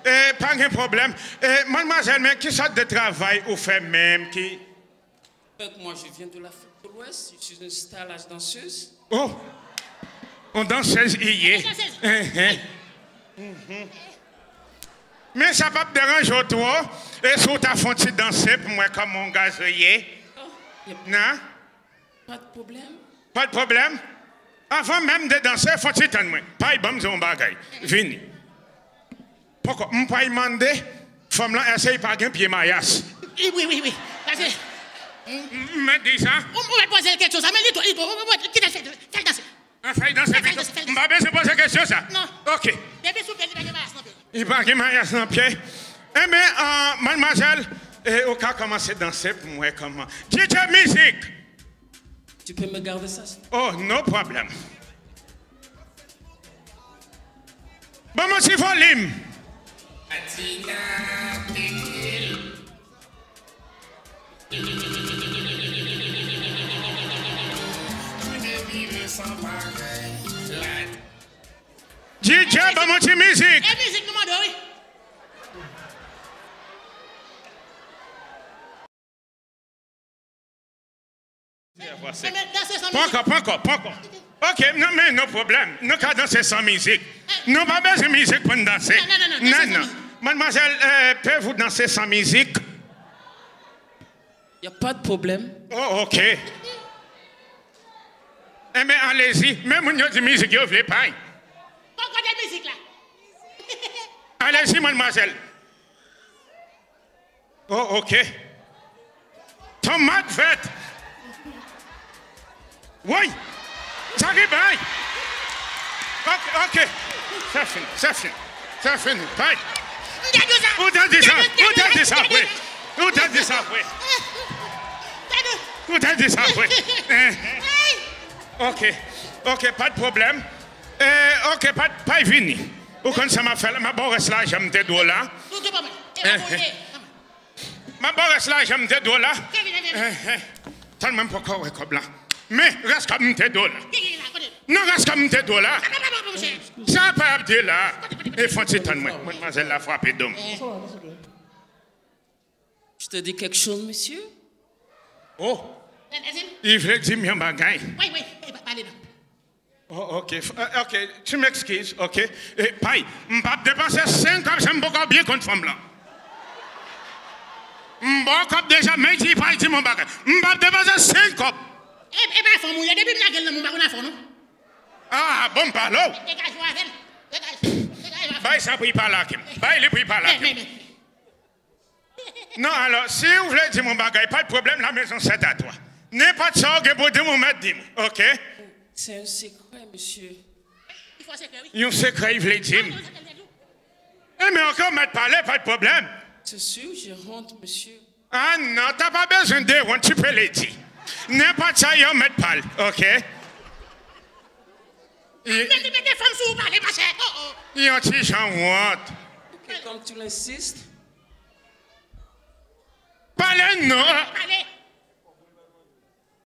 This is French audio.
Pas de problème. Mademoiselle, mais qui sorte de travail ou fait même qui? Moi, je viens de l'Afrique de l'Ouest. Je suis une star danseuse. Oh, on danseuse hier. Mais ça va te déranger toi. Et si tu as fait danser pour moi comme mon gazouiller? Non? Pas de problème. Pas de problème? Avant même de danser, faut-il t'en moi. Pas de bon bagay. Vini. Pourquoi? Je ne peux pas demander. Femme là, essaye pas de pied maillas. Oui. Mais dis ça. On va poser quelque chose. Mais dis-toi, qui t'a fait danser? Fais danser. Je ne vais pas se poser question ça. Non. Ok. Bébé souple, il va y maillas dans le pied. Il va y maillas dans le pied. Eh bien, mademoiselle, au cas commencer à danser pour moi comment? DJ musique. Tu peux me garder ça? Oh, no problem. Bon, moi, c'est volume. DJ, bon, moi, c'est musique. Et musique, nous demandons, oui. Pas encore. Ok, non, mais no problème. Nous allons danser sans musique. Nous pas besoin de musique pour danser. Non. Mademoiselle, pouvez-vous danser sans musique? Il n'y a pas de problème. Oh, ok. Eh bien, allez-y. Même si vous avez musique, vous ne voulez pas. Pourquoi de musique là? Allez-y, mademoiselle. Oh, ok. Tomate verte. Oui. Ça arrive, hein? Ok. Ça finit. Bye. Où t'as dit ça, oui? Ok, pas de problème. Ok, pas fini. Ou quand ça m'a fait, ma bonne là, j'aime tes doigts là. Ma bonne là, j'aime tes doigts là. Tellement pas correct comme là. Mais reste comme tes doigts là. Non, reste comme tes doigts là. Ça pas dire là. Et faut-il t'en moi. Mademoiselle l'a frappé d'homme. Je te dis quelque chose, monsieur? Oh. Il veut dire bien bagaille. Oui, parlez donc. Oh, ok, tu m'excuses, ok. Et paille, je ne vais pas dépenser 5 ans, j'aime beaucoup bien contre femme là. Je vais déjà, mais je ne vais pas dire mon bagage. Je ne vais pas dépenser 5 ans. Eh bien, femme, il y a des bibles qui sont dans mon bagage, non? Ah, bon, parlons. Dégage-moi avec elle. Baille ça pour y parler, Kim. Baille, pour y parler. Non, alors, si vous voulez dire mon bagage, pas de problème, la maison c'est à toi. N'importe ça, que pour dire mon maître, ok? C'est un secret, monsieur. Il faut un secret, oui. Il y a un secret, il voulait dire. Eh, mais encore, maître parler, pas de problème. C'est sûr, je rentre, monsieur. Ah non, t'as pas besoin de honte, tu peux le dire. N'importe ça, il y a un maître parle, ok? Mais des femmes sous parler, ma chère. Il y a un petit genre honte. Ok, comme tu l'insistes. Parlez, non. Allez.